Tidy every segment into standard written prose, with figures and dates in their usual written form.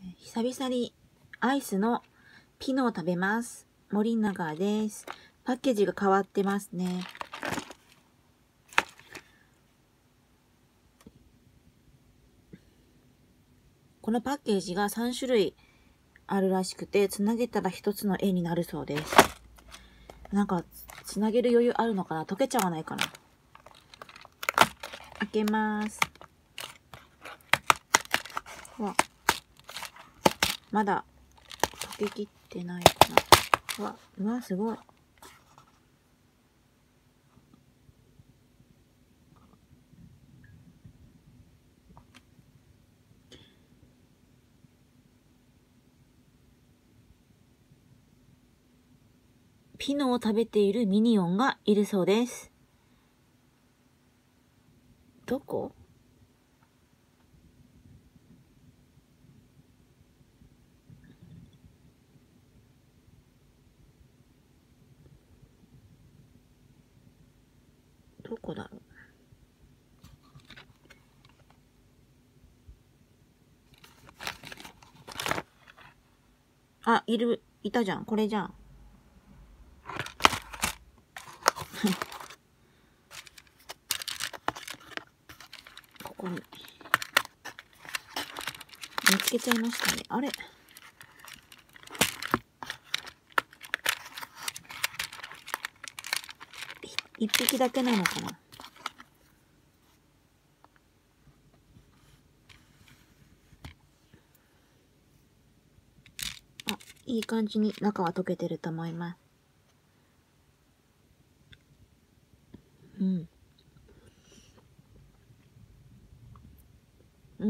久々にアイスのピノを食べます。森永です。パッケージが変わってますね。このパッケージが3種類あるらしくて、つなげたら1つの絵になるそうです。なんか、つなげる余裕あるのかな？溶けちゃわないかな？開けます。わ、まだ溶けきってないかな。うわ、すごい。ピノを食べているミニオンがいるそうです。どこ？どこだろう。あ、いたじゃん。これじゃん。ここに。見つけちゃいましたね。あれ？一匹だけなのかな？あ、いい感じに中は溶けてると思います。うん。うん。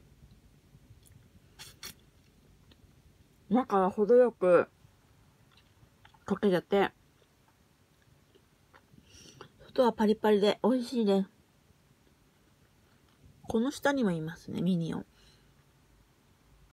中は程よく溶けてて、外はパリパリで美味しいです。この下にもいますね、ミニオン。